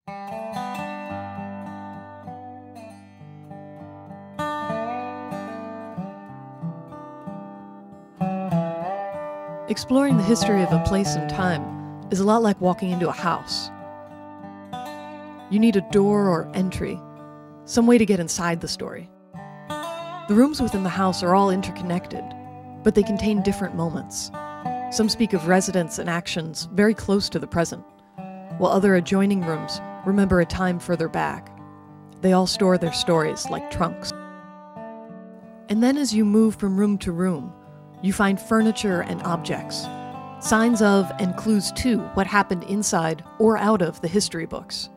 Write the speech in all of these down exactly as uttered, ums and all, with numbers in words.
Exploring the history of a place and time is a lot like walking into a house. You need a door or entry, some way to get inside the story. The rooms within the house are all interconnected, but they contain different moments. Some speak of residents and actions very close to the present, while other adjoining rooms remember a time further back. They all store their stories like trunks. And then as you move from room to room, you find furniture and objects, signs of and clues to what happened inside or out of the history books.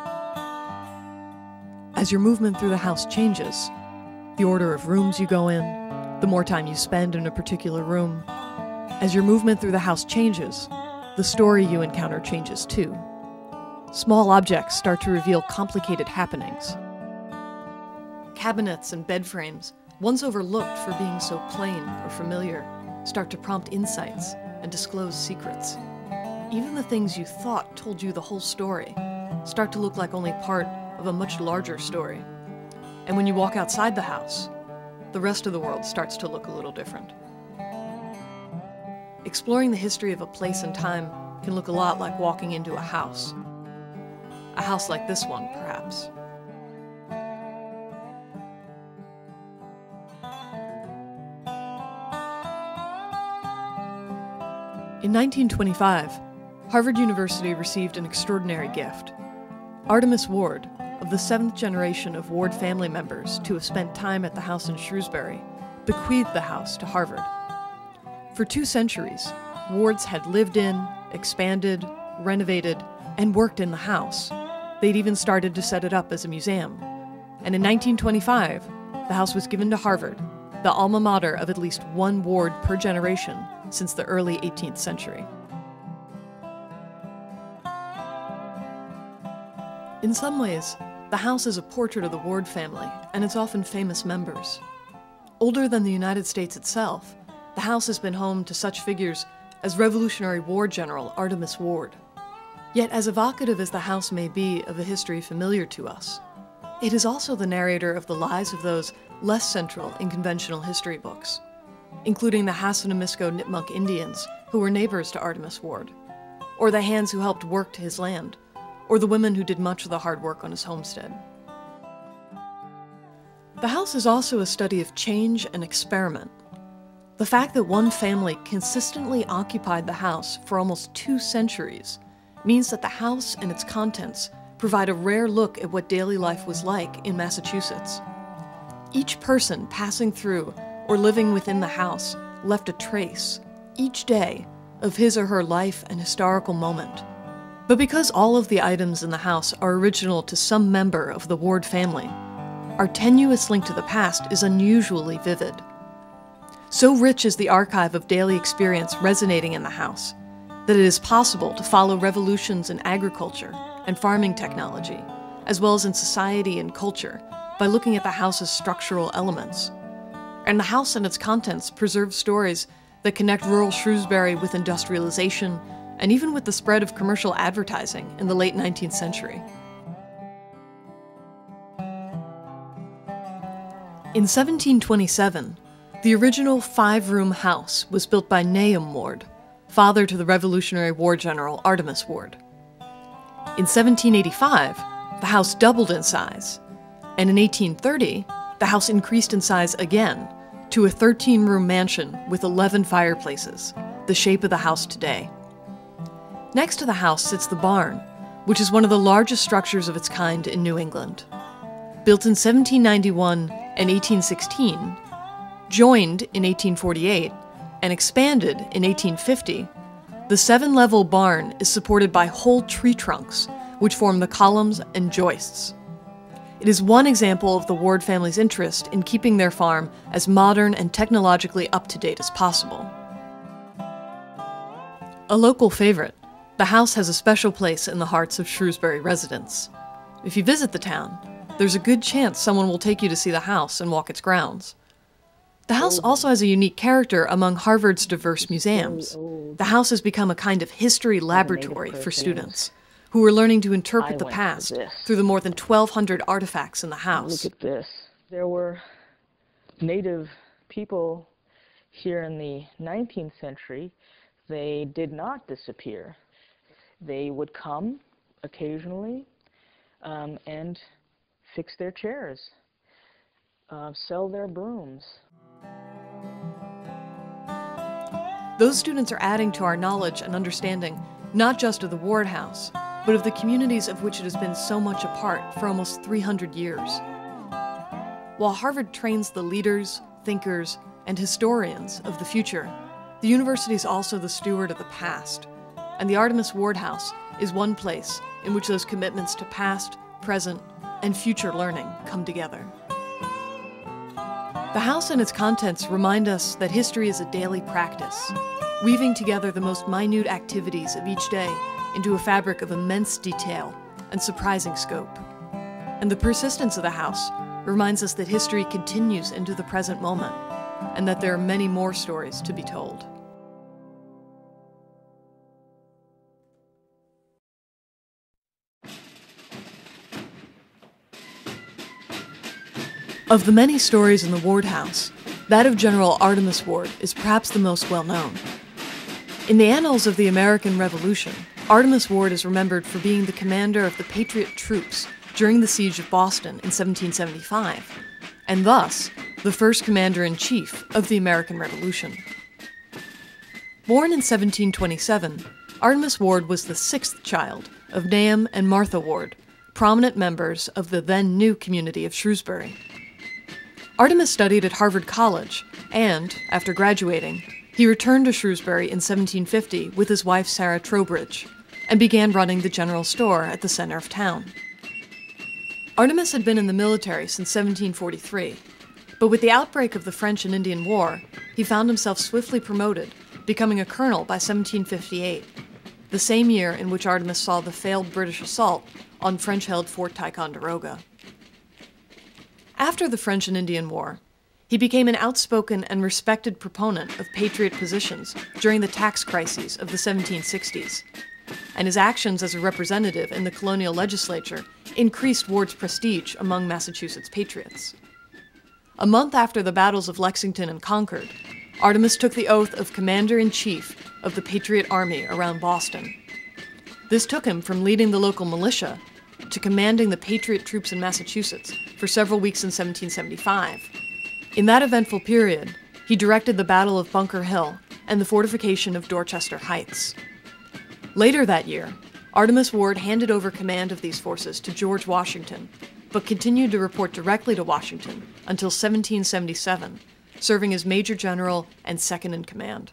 As your movement through the house changes, the order of rooms you go in, the more time you spend in a particular room, as your movement through the house changes, the story you encounter changes too. Small objects start to reveal complicated happenings. Cabinets and bed frames, once overlooked for being so plain or familiar, start to prompt insights and disclose secrets. Even the things you thought told you the whole story start to look like only part of a much larger story. And when you walk outside the house, the rest of the world starts to look a little different. Exploring the history of a place and time can look a lot like walking into a house. A house like this one, perhaps. In nineteen twenty-five, Harvard University received an extraordinary gift. Artemus Ward, of the seventh generation of Ward family members to have spent time at the house in Shrewsbury, bequeathed the house to Harvard. For two centuries, Wards had lived in, expanded, renovated, and worked in the house. They'd even started to set it up as a museum. And in nineteen twenty-five, the house was given to Harvard, the alma mater of at least one Ward per generation since the early eighteenth century. In some ways, the house is a portrait of the Ward family and its often famous members. Older than the United States itself, the house has been home to such figures as Revolutionary War General Artemus Ward. Yet as evocative as the house may be of a history familiar to us, it is also the narrator of the lives of those less central in conventional history books, including the Hassanimisco Nipmuc Indians who were neighbors to Artemus Ward, or the hands who helped work to his land, or the women who did much of the hard work on his homestead. The house is also a study of change and experiment. The fact that one family consistently occupied the house for almost two centuries means that the house and its contents provide a rare look at what daily life was like in Massachusetts. Each person passing through or living within the house left a trace, each day, of his or her life and historical moment. But because all of the items in the house are original to some member of the Ward family, our tenuous link to the past is unusually vivid. So rich is the archive of daily experience resonating in the house that it is possible to follow revolutions in agriculture and farming technology, as well as in society and culture, by looking at the house's structural elements. And the house and its contents preserve stories that connect rural Shrewsbury with industrialization and even with the spread of commercial advertising in the late nineteenth century. In seventeen twenty-seven, the original five-room house was built by Nahum Ward, father to the Revolutionary War General Artemus Ward. In seventeen eighty-five, the house doubled in size, and in eighteen thirty, the house increased in size again to a thirteen-room mansion with eleven fireplaces, the shape of the house today. Next to the house sits the barn, which is one of the largest structures of its kind in New England. Built in seventeen ninety-one and eighteen sixteen, joined in eighteen forty-eight, and expanded in eighteen fifty, the seven-level barn is supported by whole tree trunks, which form the columns and joists. It is one example of the Ward family's interest in keeping their farm as modern and technologically up-to-date as possible. A local favorite, the house has a special place in the hearts of Shrewsbury residents. If you visit the town, there's a good chance someone will take you to see the house and walk its grounds. The house also has a unique character among Harvard's diverse museums. The house has become a kind of history laboratory for students, who were learning to interpret I the went past for this. through the more than twelve hundred artifacts in the house. Look at this. There were native people here in the nineteenth century. They did not disappear. They would come occasionally um, and fix their chairs, uh, sell their brooms. Those students are adding to our knowledge and understanding not just of the Ward House, but of the communities of which it has been so much a part for almost three hundred years. While Harvard trains the leaders, thinkers, and historians of the future, the university is also the steward of the past, and the Artemis Ward House is one place in which those commitments to past, present, and future learning come together. The house and its contents remind us that history is a daily practice, weaving together the most minute activities of each day into a fabric of immense detail and surprising scope. And the persistence of the house reminds us that history continues into the present moment, and that there are many more stories to be told. Of the many stories in the Ward House, that of General Artemus Ward is perhaps the most well-known. In the annals of the American Revolution, Artemus Ward is remembered for being the commander of the Patriot troops during the siege of Boston in seventeen seventy-five, and thus the first commander-in-chief of the American Revolution. Born in seventeen twenty-seven, Artemus Ward was the sixth child of Nahum and Martha Ward, prominent members of the then-new community of Shrewsbury. Artemus studied at Harvard College, and, after graduating, he returned to Shrewsbury in seventeen fifty with his wife Sarah Trowbridge, and began running the general store at the center of town. Artemus had been in the military since seventeen forty-three, but with the outbreak of the French and Indian War, he found himself swiftly promoted, becoming a colonel by seventeen fifty-eight, the same year in which Artemus saw the failed British assault on French-held Fort Ticonderoga. After the French and Indian War, he became an outspoken and respected proponent of Patriot positions during the tax crises of the seventeen sixties, and his actions as a representative in the colonial legislature increased Ward's prestige among Massachusetts patriots. A month after the battles of Lexington and Concord, Artemus took the oath of Commander-in-Chief of the Patriot Army around Boston. This took him from leading the local militia to commanding the Patriot troops in Massachusetts for several weeks in seventeen seventy-five. In that eventful period, he directed the Battle of Bunker Hill and the fortification of Dorchester Heights. Later that year, Artemus Ward handed over command of these forces to George Washington, but continued to report directly to Washington until seventeen seventy-seven, serving as Major General and second in command.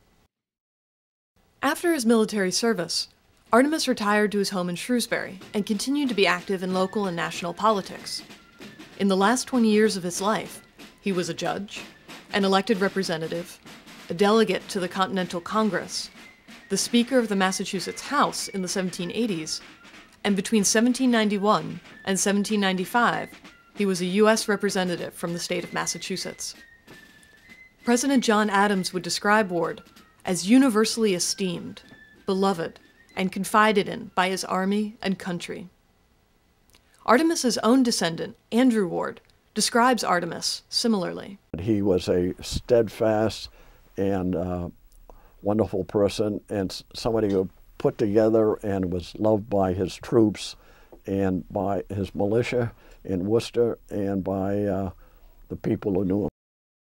After his military service, Artemus retired to his home in Shrewsbury and continued to be active in local and national politics. In the last twenty years of his life, he was a judge, an elected representative, a delegate to the Continental Congress, the Speaker of the Massachusetts House in the seventeen eighties, and between seventeen ninety-one and seventeen ninety-five, he was a U S representative from the state of Massachusetts. President John Adams would describe Ward as universally esteemed, beloved, and confided in by his army and country. Artemis's own descendant, Andrew Ward, describes Artemus similarly. He was a steadfast and uh, wonderful person, and somebody who put together and was loved by his troops and by his militia in Worcester and by uh, the people who knew him.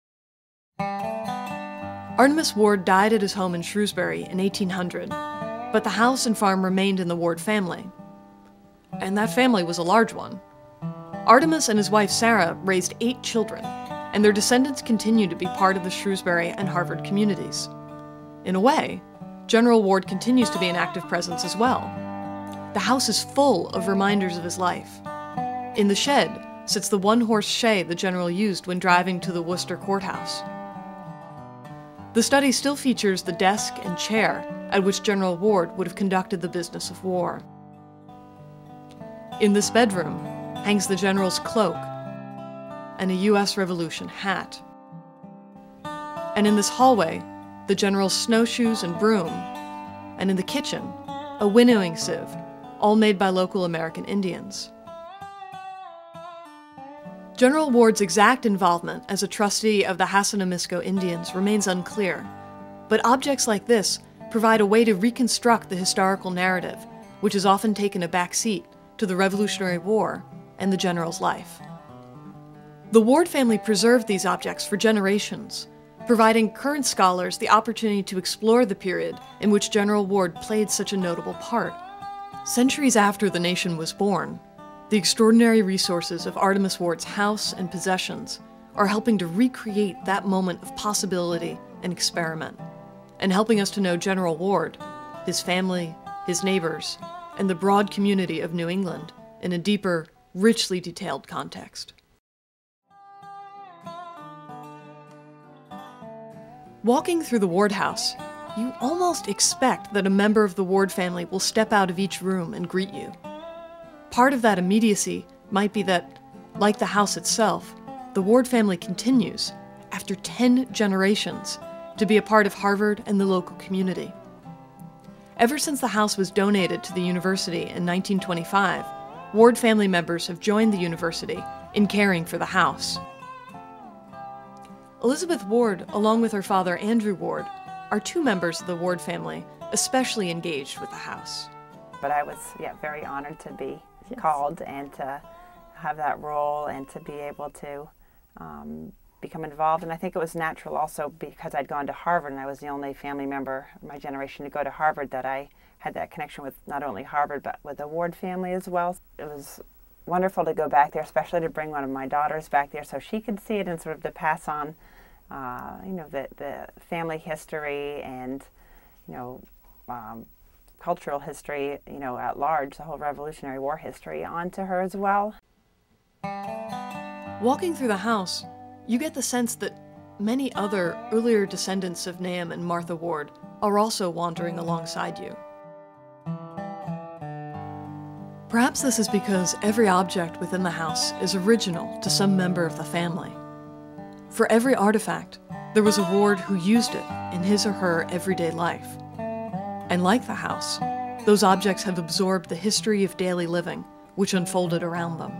Artemus Ward died at his home in Shrewsbury in eighteen hundred, but the house and farm remained in the Ward family. And that family was a large one. Artemus and his wife Sarah raised eight children, and their descendants continue to be part of the Shrewsbury and Harvard communities. In a way, General Ward continues to be an active presence as well. The house is full of reminders of his life. In the shed sits the one-horse shay the general used when driving to the Worcester courthouse. The study still features the desk and chair at which General Ward would have conducted the business of war. In this bedroom hangs the general's cloak and a U S Revolution hat. And in this hallway, the general's snowshoes and broom, and in the kitchen, a winnowing sieve, all made by local American Indians. General Ward's exact involvement as a trustee of the Hassanimisco Indians remains unclear, but objects like this provide a way to reconstruct the historical narrative, which has often taken a back seat to the Revolutionary War and the general's life. The Ward family preserved these objects for generations, providing current scholars the opportunity to explore the period in which General Ward played such a notable part. Centuries after the nation was born, the extraordinary resources of Artemus Ward's house and possessions are helping to recreate that moment of possibility and experiment, and helping us to know General Ward, his family, his neighbors, and the broad community of New England in a deeper, richly detailed context. Walking through the Ward house, you almost expect that a member of the Ward family will step out of each room and greet you. Part of that immediacy might be that, like the house itself, the Ward family continues, after ten generations, to be a part of Harvard and the local community. Ever since the house was donated to the university in nineteen twenty-five, Ward family members have joined the university in caring for the house. Elizabeth Ward, along with her father Andrew Ward, are two members of the Ward family especially engaged with the house. But I was yeah, very honored to be Yes. called and to have that role and to be able to um, become involved. And I think it was natural also because I'd gone to Harvard and I was the only family member of my generation to go to Harvard that I had that connection with not only Harvard but with the Ward family as well. It was wonderful to go back there, especially to bring one of my daughters back there so she could see it and sort of to pass on uh, you know, the, the family history and, you know, um, cultural history, you know, at large, the whole Revolutionary War history, onto her as well. Walking through the house, you get the sense that many other earlier descendants of Nahum and Martha Ward are also wandering alongside you. Perhaps this is because every object within the house is original to some member of the family. For every artifact, there was a Ward who used it in his or her everyday life. And like the house, those objects have absorbed the history of daily living which unfolded around them.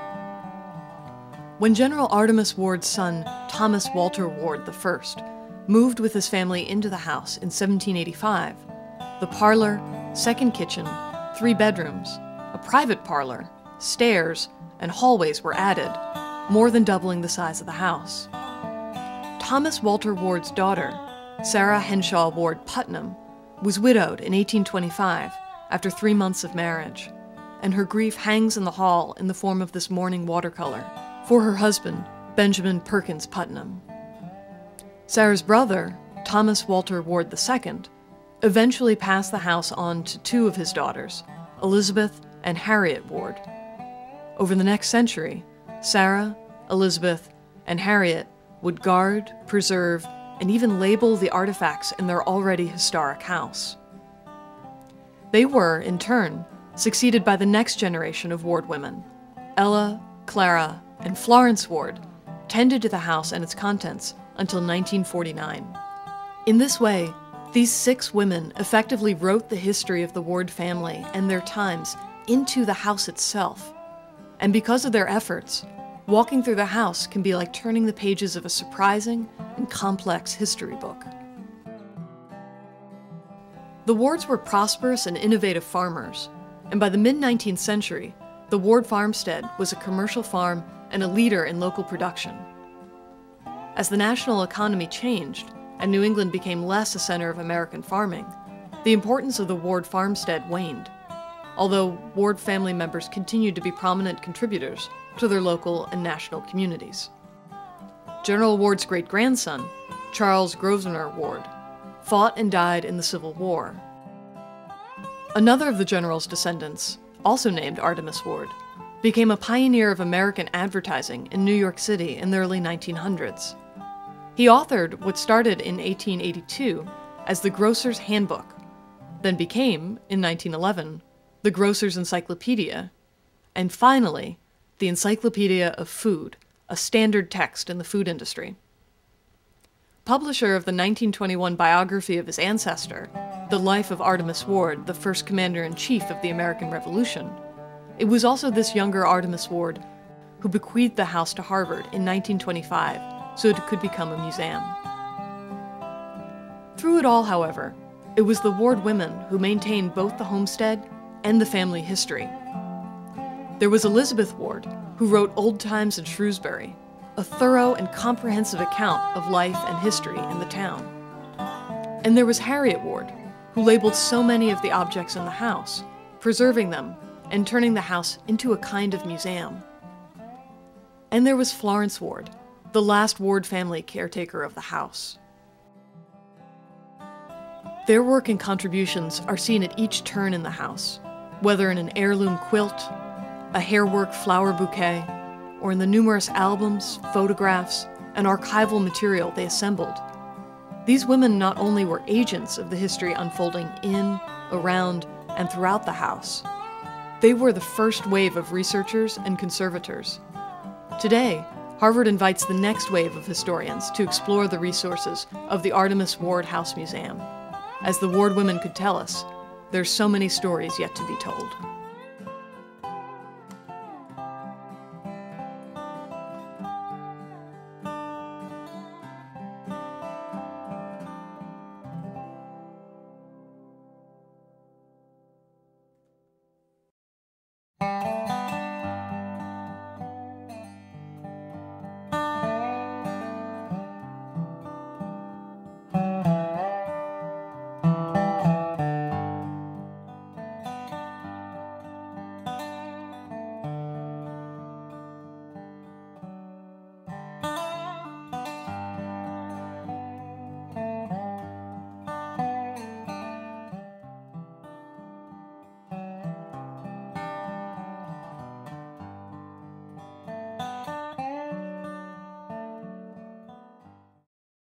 When General Artemus Ward's son, Thomas Walter Ward the First, moved with his family into the house in seventeen eighty-five, the parlor, second kitchen, three bedrooms, a private parlor, stairs, and hallways were added, more than doubling the size of the house. Thomas Walter Ward's daughter, Sarah Henshaw Ward Putnam, was widowed in eighteen twenty-five after three months of marriage, and her grief hangs in the hall in the form of this mourning watercolor for her husband, Benjamin Perkins Putnam. Sarah's brother, Thomas Walter Ward the Second, eventually passed the house on to two of his daughters, Elizabeth and Harriet Ward. Over the next century, Sarah, Elizabeth, and Harriet would guard, preserve, and even label the artifacts in their already historic house. They were, in turn, succeeded by the next generation of Ward women. Ella, Clara, and Florence Ward tended to the house and its contents until nineteen forty-nine. In this way, these six women effectively wrote the history of the Ward family and their times into the house itself. And because of their efforts, walking through the house can be like turning the pages of a surprising and complex history book. The Wards were prosperous and innovative farmers, and by the mid-nineteenth century, the Ward farmstead was a commercial farm and a leader in local production. As the national economy changed, and New England became less a center of American farming, the importance of the Ward farmstead waned, although Ward family members continued to be prominent contributors to their local and national communities. General Ward's great-grandson, Charles Grosvenor Ward, fought and died in the Civil War. Another of the general's descendants, also named Artemus Ward, became a pioneer of American advertising in New York City in the early nineteen hundreds. He authored what started in eighteen eighty-two as the Grocer's Handbook, then became, in nineteen eleven, the Grocer's Encyclopedia, and finally, the Encyclopedia of Food, a standard text in the food industry. Publisher of the nineteen twenty-one biography of his ancestor, The Life of Artemus Ward, the first commander-in-chief of the American Revolution, it was also this younger Artemus Ward who bequeathed the house to Harvard in nineteen twenty-five so it could become a museum. Through it all, however, it was the Ward women who maintained both the homestead and the family history. There was Elizabeth Ward, who wrote Old Times in Shrewsbury, a thorough and comprehensive account of life and history in the town. And there was Harriet Ward, who labeled so many of the objects in the house, preserving them and turning the house into a kind of museum. And there was Florence Ward, the last Ward family caretaker of the house. Their work and contributions are seen at each turn in the house, whether in an heirloom quilt, a hairwork flower bouquet, or in the numerous albums, photographs, and archival material they assembled. These women not only were agents of the history unfolding in, around, and throughout the house, they were the first wave of researchers and conservators. Today, Harvard invites the next wave of historians to explore the resources of the Artemus Ward House Museum. As the Ward women could tell us, there's so many stories yet to be told.